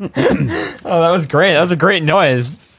Oh, that was great. That was a great noise.